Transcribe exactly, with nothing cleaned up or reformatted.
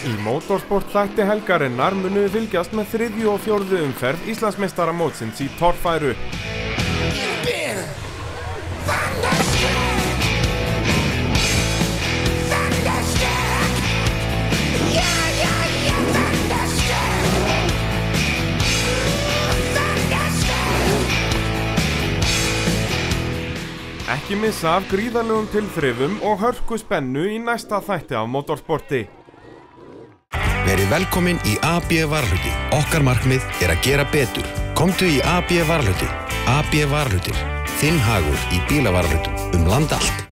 Í Motorsport þætti helgarinnar munum við fylgjast með þriðju og fjórðu umferð Íslandsmeistaramótsins í torfæru. Ekki missa af gríðarlegum tilþrifum og hörku spennu í næsta þætti af Motorsporti. Verið velkomin í A B Varahluti. Okkar markmið er að gera betur. Komdu í A B Varahluti. A B Varahlutir. Þinn hagur í bílavarahlutum um land allt.